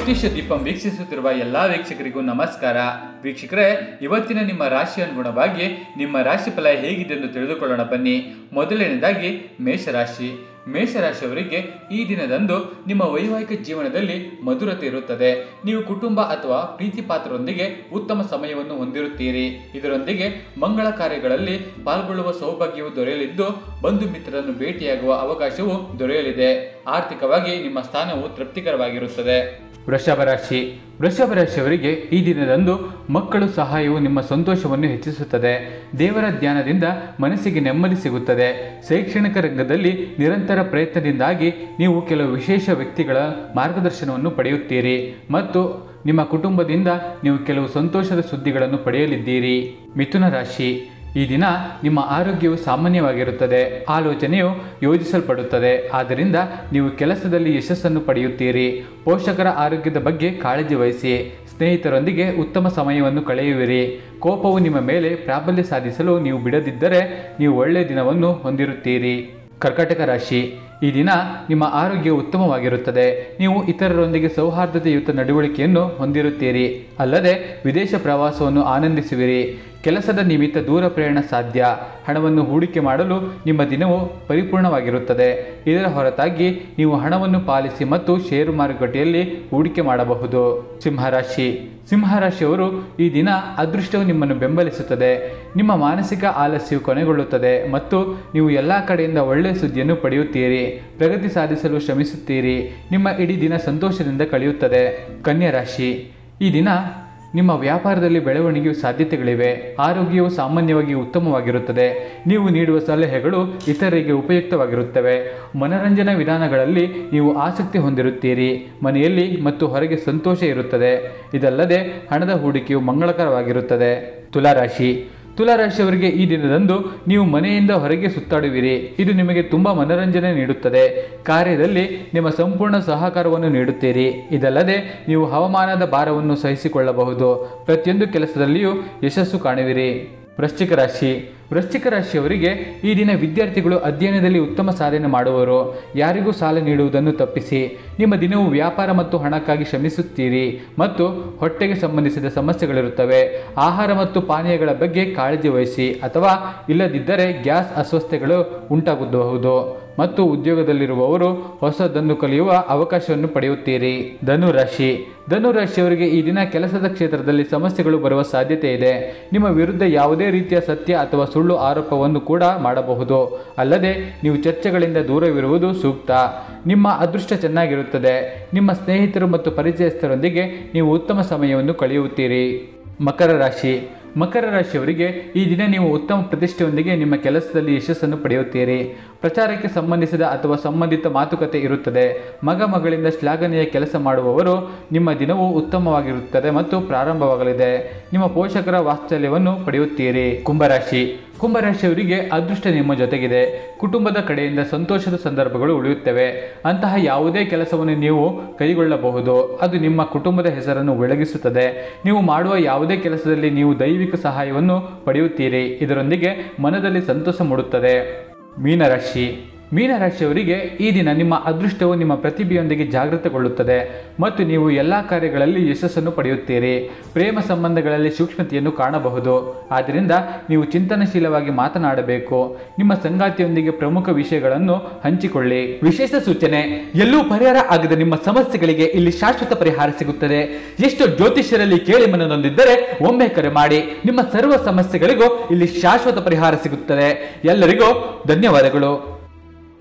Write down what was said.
ಜ್ಯೋತಿಷ್ಯ ದೀಪಂ ವೀಕ್ಷಿಸುತ್ತಿರುವ ಎಲ್ಲ ವೀಕ್ಷಕರಿಗೂ ನಮಸ್ಕಾರ. ವೀಕ್ಷಕರೇ, ಇವತ್ತಿನ ನಿಮ್ಮ ರಾಶಿ ಅನುಗುಣವಾಗಿ ನಿಮ್ಮ ರಾಶಿ ಫಲ ಹೇಗಿದೆ ಎಂದು ತಿಳಿದುಕೊಳ್ಳೋಣ ಬನ್ನಿ. ಮೊದಲನೇದಾಗಿ ಮೇಷರಾಶಿ. ಮೇಷರಾಶಿಯವರಿಗೆ ಈ ದಿನದಂದು ನಿಮ್ಮ ವೈವಾಹಿಕ ಜೀವನದಲ್ಲಿ ಮಧುರತೆ ಇರುತ್ತದೆ. ನೀವು ಕುಟುಂಬ ಅಥವಾ ಪ್ರೀತಿ ಪಾತ್ರರೊಂದಿಗೆ ಉತ್ತಮ ಸಮಯವನ್ನು ಹೊಂದಿರುತ್ತೀರಿ. ಇದರೊಂದಿಗೆ ಮಂಗಳ ಕಾರ್ಯಗಳಲ್ಲಿ ಪಾಲ್ಗೊಳ್ಳುವ ಸೌಭಾಗ್ಯವು ದೊರೆಯಲಿದ್ದು, ಬಂಧು ಮಿತ್ರರನ್ನು ಭೇಟಿಯಾಗುವ ಅವಕಾಶವು ದೊರೆಯಲಿದೆ. ಆರ್ಥಿಕವಾಗಿ ನಿಮ್ಮ ಸ್ಥಾನವು ತೃಪ್ತಿಕರವಾಗಿರುತ್ತದೆ. ವೃಷಭ ರಾಶಿ. ವೃಷಭ ರಾಶಿಯವರಿಗೆ ಈ ದಿನದಂದು ಮಕ್ಕಳ ಸಹಾಯವು ನಿಮ್ಮ ಸಂತೋಷವನ್ನು ಹೆಚ್ಚಿಸುತ್ತದೆ. ದೇವರ ಧ್ಯಾನದಿಂದ ಮನಸ್ಸಿಗೆ ನೆಮ್ಮದಿ ಸಿಗುತ್ತದೆ. ಶೈಕ್ಷಣಿಕ ರಂಗದಲ್ಲಿ ನಿರಂತರ ಪ್ರಯತ್ನದಿಂದಾಗಿ ನೀವು ಕೆಲವು ವಿಶೇಷ ವ್ಯಕ್ತಿಗಳ ಮಾರ್ಗದರ್ಶನವನ್ನು ಪಡೆಯುತ್ತೀರಿ ಮತ್ತು ನಿಮ್ಮ ಕುಟುಂಬದಿಂದ ನೀವು ಕೆಲವು ಸಂತೋಷದ ಸುದ್ದಿಗಳನ್ನು ಪಡೆಯಲಿದ್ದೀರಿ. ಮಿಥುನ ರಾಶಿ. ಈ ದಿನ ನಿಮ್ಮ ಆರೋಗ್ಯವು ಸಾಮಾನ್ಯವಾಗಿರುತ್ತದೆ. ಆಲೋಚನೆಯು ಯೋಜಿಸಲ್ಪಡುತ್ತದೆ. ಆದ್ದರಿಂದ ನೀವು ಕೆಲಸದಲ್ಲಿ ಯಶಸ್ಸನ್ನು ಪಡೆಯುತ್ತೀರಿ. ಪೋಷಕರ ಆರೋಗ್ಯದ ಬಗ್ಗೆ ಕಾಳಜಿ ವಹಿಸಿ. ಸ್ನೇಹಿತರೊಂದಿಗೆ ಉತ್ತಮ ಸಮಯವನ್ನು ಕಳೆಯುವಿರಿ. ಕೋಪವು ನಿಮ್ಮ ಮೇಲೆ ಪ್ರಾಬಲ್ಯ ಸಾಧಿಸಲು ನೀವು ಬಿಡದಿದ್ದರೆ ನೀವು ಒಳ್ಳೆಯ ದಿನವನ್ನು ಹೊಂದಿರುತ್ತೀರಿ. ಕರ್ಕಾಟಕ ರಾಶಿ. ಈ ದಿನ ನಿಮ್ಮ ಆರೋಗ್ಯವು ಉತ್ತಮವಾಗಿರುತ್ತದೆ. ನೀವು ಇತರರೊಂದಿಗೆ ಸೌಹಾರ್ದತೆಯುತ ನಡವಳಿಕೆಯನ್ನು ಹೊಂದಿರುತ್ತೀರಿ. ಅಲ್ಲದೆ ವಿದೇಶ ಪ್ರವಾಸವನ್ನು ಆನಂದಿಸುವಿರಿ. ಕೆಲಸದ ನಿಮಿತ್ತ ದೂರ ಪ್ರಯಾಣ ಸಾಧ್ಯ. ಹಣವನ್ನು ಹೂಡಿಕೆ ಮಾಡಲು ನಿಮ್ಮ ದಿನವು ಪರಿಪೂರ್ಣವಾಗಿರುತ್ತದೆ. ಇದರ ಹೊರತಾಗಿ ನೀವು ಹಣವನ್ನು ಪಾಲಿಸಿ ಮತ್ತು ಷೇರು ಮಾರುಕಟ್ಟೆಯಲ್ಲಿ ಹೂಡಿಕೆ ಮಾಡಬಹುದು. ಸಿಂಹರಾಶಿ. ಸಿಂಹರಾಶಿಯವರು ಈ ದಿನ ಅದೃಷ್ಟವು ನಿಮ್ಮನ್ನು ಬೆಂಬಲಿಸುತ್ತದೆ. ನಿಮ್ಮ ಮಾನಸಿಕ ಆಲಸ್ಯವು ಕೊನೆಗೊಳ್ಳುತ್ತದೆ ಮತ್ತು ನೀವು ಎಲ್ಲ ಕಡೆಯಿಂದ ಒಳ್ಳೆಯ ಸುದ್ದಿಯನ್ನು ಪಡೆಯುತ್ತೀರಿ. ಪ್ರಗತಿ ಸಾಧಿಸಲು ಶ್ರಮಿಸುತ್ತೀರಿ. ನಿಮ್ಮ ಇಡೀ ದಿನ ಸಂತೋಷದಿಂದ ಕಳೆಯುತ್ತದೆ. ಕನ್ಯಾ ರಾಶಿ. ಈ ದಿನ ನಿಮ್ಮ ವ್ಯಾಪಾರದಲ್ಲಿ ಬೆಳವಣಿಗೆಯ ಸಾಧ್ಯತೆಗಳಿವೆ. ಆರೋಗ್ಯವು ಸಾಮಾನ್ಯವಾಗಿ ಉತ್ತಮವಾಗಿರುತ್ತದೆ. ನೀವು ನೀಡುವ ಸಲಹೆಗಳು ಇತರರಿಗೆ ಉಪಯುಕ್ತವಾಗಿರುತ್ತವೆ. ಮನರಂಜನಾ ವಿಧಾನಗಳಲ್ಲಿ ನೀವು ಆಸಕ್ತಿ ಹೊಂದಿರುತ್ತೀರಿ. ಮನೆಯಲ್ಲಿ ಮತ್ತು ಹೊರಗೆ ಸಂತೋಷ ಇರುತ್ತದೆ. ಇದಲ್ಲದೆ ಹಣದ ಹೂಡಿಕೆಯು ಮಂಗಳಕರವಾಗಿರುತ್ತದೆ. ತುಲಾರಾಶಿ. ತುಲಾರಾಶಿಯವರಿಗೆ ಈ ದಿನದಂದು ನೀವು ಮನೆಯಿಂದ ಹೊರಗೆ ಸುತ್ತಾಡುವಿರಿ. ಇದು ನಿಮಗೆ ತುಂಬ ಮನರಂಜನೆ ನೀಡುತ್ತದೆ. ಕಾರ್ಯದಲ್ಲಿ ನಿಮ್ಮ ಸಂಪೂರ್ಣ ಸಹಕಾರವನ್ನು ನೀಡುತ್ತೀರಿ. ಇದಲ್ಲದೆ ನೀವು ಹವಾಮಾನದ ಭಾರವನ್ನು ಸಹಿಸಿಕೊಳ್ಳಬಹುದು. ಪ್ರತಿಯೊಂದು ಕೆಲಸದಲ್ಲಿಯೂ ಯಶಸ್ಸು ಕಾಣುವಿರಿ. ವೃಶ್ಚಿಕ ರಾಶಿ. ವೃಶ್ಚಿಕ ರಾಶಿಯವರಿಗೆ ಈ ದಿನ ವಿದ್ಯಾರ್ಥಿಗಳು ಅಧ್ಯಯನದಲ್ಲಿ ಉತ್ತಮ ಸಾಧನೆ ಮಾಡುವರು. ಯಾರಿಗೂ ಸಾಲ ನೀಡುವುದನ್ನು ತಪ್ಪಿಸಿ. ನಿಮ್ಮ ದಿನವು ವ್ಯಾಪಾರ ಮತ್ತು ಹಣಕ್ಕಾಗಿ ಶ್ರಮಿಸುತ್ತೀರಿ ಮತ್ತು ಹೊಟ್ಟೆಗೆ ಸಂಬಂಧಿಸಿದ ಸಮಸ್ಯೆಗಳಿರುತ್ತವೆ. ಆಹಾರ ಮತ್ತು ಪಾನೀಯಗಳ ಬಗ್ಗೆ ಕಾಳಜಿ ವಹಿಸಿ, ಅಥವಾ ಇಲ್ಲದಿದ್ದರೆ ಗ್ಯಾಸ್ ಅಸ್ವಸ್ಥತೆಗಳು ಉಂಟಾಗಬಹುದು ಮತ್ತು ಉದ್ಯೋಗದಲ್ಲಿರುವವರು ಹೊಸದನ್ನು ಕಲಿಯುವ ಅವಕಾಶವನ್ನು ಪಡೆಯುತ್ತೀರಿ. ಧನುರಾಶಿ. ಧನುರಾಶಿಯವರಿಗೆ ಈ ದಿನ ಕೆಲಸದ ಕ್ಷೇತ್ರದಲ್ಲಿ ಸಮಸ್ಯೆಗಳು ಬರುವ ಸಾಧ್ಯತೆ ಇದೆ. ನಿಮ್ಮ ವಿರುದ್ಧ ಯಾವುದೇ ರೀತಿಯ ಸತ್ಯ ಅಥವಾ ಸುಳ್ಳು ಆರೋಪವನ್ನು ಕೂಡ ಮಾಡಬಹುದು. ಅಲ್ಲದೆ ನೀವು ಚರ್ಚೆಗಳಿಂದ ದೂರವಿರುವುದು ಸೂಕ್ತ. ನಿಮ್ಮ ಅದೃಷ್ಟ ಚೆನ್ನಾಗಿರುತ್ತದೆ. ನಿಮ್ಮ ಸ್ನೇಹಿತರು ಮತ್ತು ಪರಿಚಯಸ್ಥರೊಂದಿಗೆ ನೀವು ಉತ್ತಮ ಸಮಯವನ್ನು ಕಳೆಯುತ್ತೀರಿ. ಮಕರ ರಾಶಿ. ಮಕರ ರಾಶಿಯವರಿಗೆ ಈ ದಿನ ನೀವು ಉತ್ತಮ ಪ್ರತಿಷ್ಠೆಯೊಂದಿಗೆ ನಿಮ್ಮ ಕೆಲಸದಲ್ಲಿ ಯಶಸ್ಸನ್ನು ಪಡೆಯುತ್ತೀರಿ. ಪ್ರಚಾರಕ್ಕೆ ಸಂಬಂಧಿಸಿದ ಅಥವಾ ಸಂಬಂಧಿತ ಮಾತುಕತೆ ಇರುತ್ತದೆ. ಮಗಳಿಂದ ಶ್ಲಾಘನೀಯ ಕೆಲಸ ಮಾಡುವವರು. ನಿಮ್ಮ ದಿನವು ಉತ್ತಮವಾಗಿರುತ್ತದೆ ಮತ್ತು ಪ್ರಾರಂಭವಾಗಲಿದೆ. ನಿಮ್ಮ ಪೋಷಕರ ವಾತ್ಸಲ್ಯವನ್ನು ಪಡೆಯುತ್ತೀರಿ. ಕುಂಭರಾಶಿ. ಕುಂಭರಾಶಿಯವರಿಗೆ ಅದೃಷ್ಟ ನಿಮ್ಮ ಜೊತೆಗಿದೆ. ಕುಟುಂಬದ ಕಡೆಯಿಂದ ಸಂತೋಷದ ಸಂದರ್ಭಗಳು ಉಳಿಯುತ್ತವೆ. ಅಂತಹ ಯಾವುದೇ ಕೆಲಸವನ್ನು ನೀವು ಕೈಗೊಳ್ಳಬಹುದು. ಅದು ನಿಮ್ಮ ಕುಟುಂಬದ ಹೆಸರನ್ನು ಬೆಳಗಿಸುತ್ತದೆ. ನೀವು ಮಾಡುವ ಯಾವುದೇ ಕೆಲಸದಲ್ಲಿ ನೀವು ದೈವಿಕ ಸಹಾಯವನ್ನು ಪಡೆಯುತ್ತೀರಿ. ಇದರೊಂದಿಗೆ ಮನದಲ್ಲಿ ಸಂತೋಷ ಮೂಡುತ್ತದೆ. ಮೀನರಾಶಿ. ಮೀನರಾಶಿಯವರಿಗೆ ಈ ದಿನ ನಿಮ್ಮ ಅದೃಷ್ಟವು ನಿಮ್ಮ ಪ್ರತಿಭೆಯೊಂದಿಗೆ ಜಾಗೃತಗೊಳ್ಳುತ್ತದೆ ಮತ್ತು ನೀವು ಎಲ್ಲ ಕಾರ್ಯಗಳಲ್ಲಿ ಯಶಸ್ಸನ್ನು ಪಡೆಯುತ್ತೀರಿ. ಪ್ರೇಮ ಸಂಬಂಧಗಳಲ್ಲಿ ಸೂಕ್ಷ್ಮತೆಯನ್ನು ಕಾಣಬಹುದು. ಆದ್ದರಿಂದ ನೀವು ಚಿಂತನಶೀಲವಾಗಿ ಮಾತನಾಡಬೇಕು. ನಿಮ್ಮ ಸಂಗಾತಿಯೊಂದಿಗೆ ಪ್ರಮುಖ ವಿಷಯಗಳನ್ನು ಹಂಚಿಕೊಳ್ಳಿ. ವಿಶೇಷ ಸೂಚನೆ: ಎಲ್ಲೂ ಪರಿಹಾರ ಆಗದ ನಿಮ್ಮ ಸಮಸ್ಯೆಗಳಿಗೆ ಇಲ್ಲಿ ಶಾಶ್ವತ ಪರಿಹಾರ ಸಿಗುತ್ತದೆ. ಎಷ್ಟು ಜ್ಯೋತಿಷ್ಯರಲ್ಲಿ ಕೇಳಿ ಮನನೊಂದಿದ್ದರೆ ಒಮ್ಮೆ ಕರೆ ಮಾಡಿ. ನಿಮ್ಮ ಸರ್ವ ಸಮಸ್ಯೆಗಳಿಗೂ ಇಲ್ಲಿ ಶಾಶ್ವತ ಪರಿಹಾರ ಸಿಗುತ್ತದೆ. ಎಲ್ಲರಿಗೂ ಧನ್ಯವಾದಗಳು.